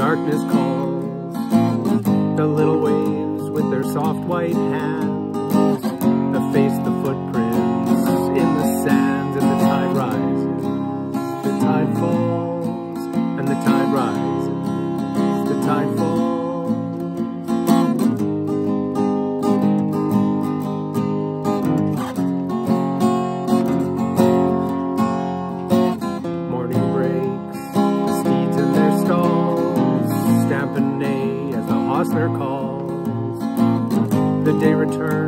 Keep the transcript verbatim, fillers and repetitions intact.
darkness calls, the little waves with their soft white hands efface the footprints in the sands, and the tide rises, the tide falls, and the tide rises, the tide falls. Morning breaks, the steeds in their stalls stamp and neigh as the hostler calls. The day returns,